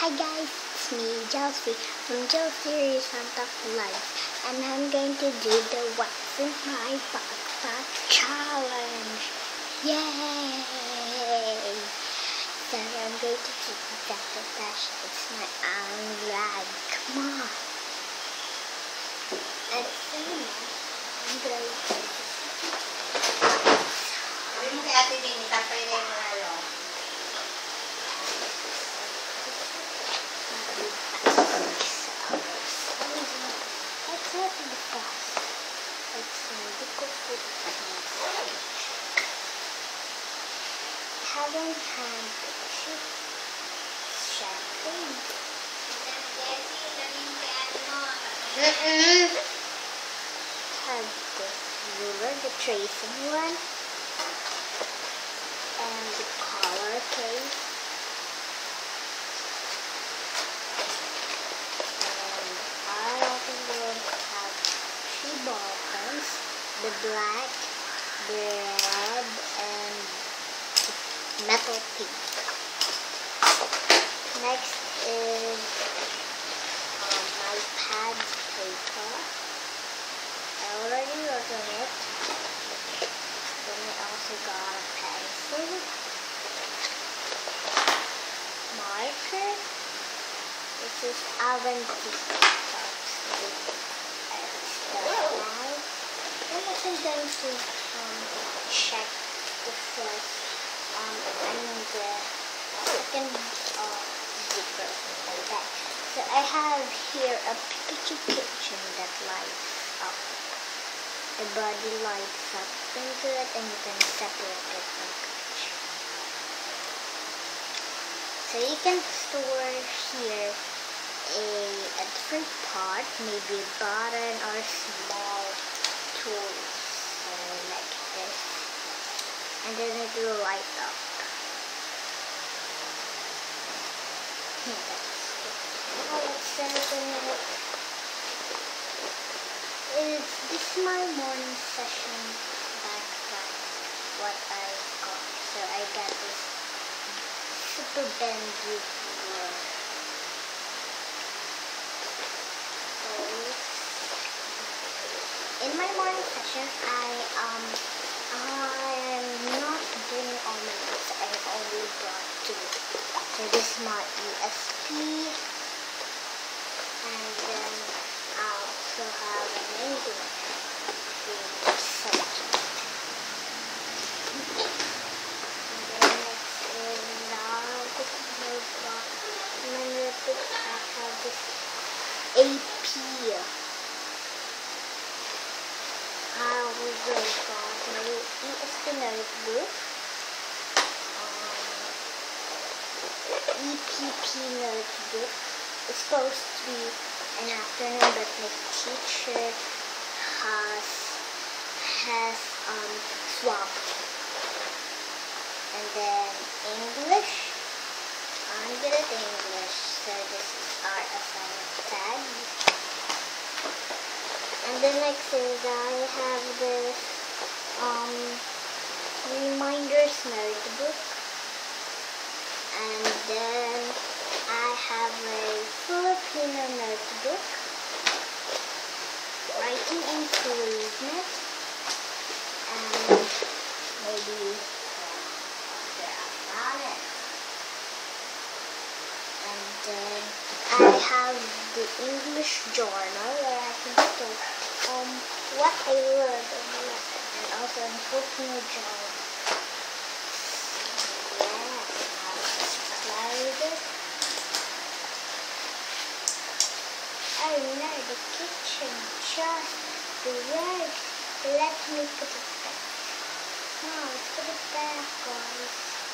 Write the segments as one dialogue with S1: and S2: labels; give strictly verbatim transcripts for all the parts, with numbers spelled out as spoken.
S1: Hi guys, it's me, Gelsey from Gelsey Resontoc Life, and I'm going to do the What's in My Backpack challenge. Yay! So I'm going to keep that Atasha. It's my own rag. Come on. And soon I'm going to
S2: Sabi mo kay Ate Dini, tapay na yung ano.
S1: Let's open the box. Let's see the cookbook. Haven't had the chip champagne.
S2: Jessie, sabihin mo kay Ate mo.
S1: Had the ruler, the tracing one, and the color case. And I also will have three ball pens, the black, the red, and the metal pink. Next is um, my pad paper. I already wrote on it. Then I also got a pencil, marker. This is Avanti box. Then I'm also going to um, check the first, um, I mean the second uh, zipper like that. So I have here a Pikachu kitchen that lights up. The body lights up into it, and you can separate it from Pikachu. So you can store here a, a different part, maybe a button or small tools, so like this, and then it will light up. Hmm, that's good. Now let's set it in it. Is this my morning session backpack? What I got? So I got this super bendy one. In my morning session, I um I am not bringing all my books. I only brought two. So this is my U S B, and then I also have an English subject. And then next is now this is my book. And then with this I have this A P. I also got my U S B notebook, um, E P P notebook. It's supposed to be an afternoon, but my teacher has has um swapped. And then English. I'm good at English, so this is our assignment tag. And then next is I have this um, reminders notebook, and then I have a Filipino notebook, writing improvement, and maybe and then I have the English journal where I can store um what I learned in the lesson, and also a Filipino journal. Yeah, I'll just close it. Oh no, the kitchen just worked. Let me put it back. No, let's put it back, guys.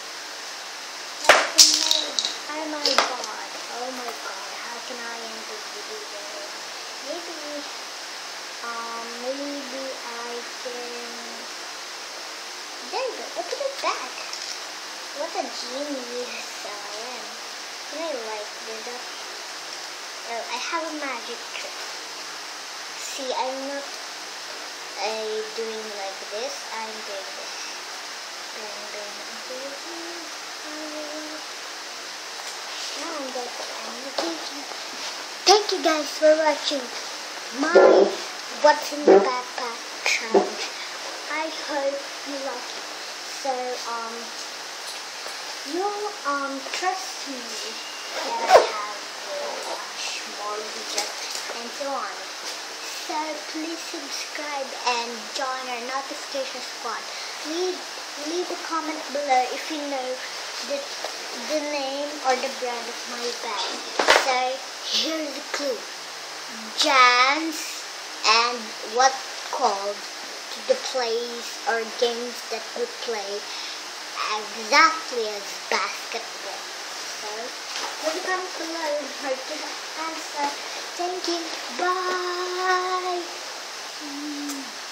S1: Oh my god, oh my god, how can I end the video? Maybe, um, maybe I can, there you go, open it back. What a genius I am. Can I light this up? Oh, I have a magic trick. See, I'm not uh, doing like this, I'm doing this. Bang, bang, bang, bang. And that's the end of the video. Thank you guys for watching my What's in the Backpack challenge. I hope you like it. So, um, you'll, um, trust me that I have more videos and so on. So please subscribe and join our notification squad. Leave leave a comment below if you know the the name or the brand of my bag. So here's the clue: Jans and what called to the plays or games that we play exactly as basketball. So leave a comment below and hard to answer. Thank you. Bye.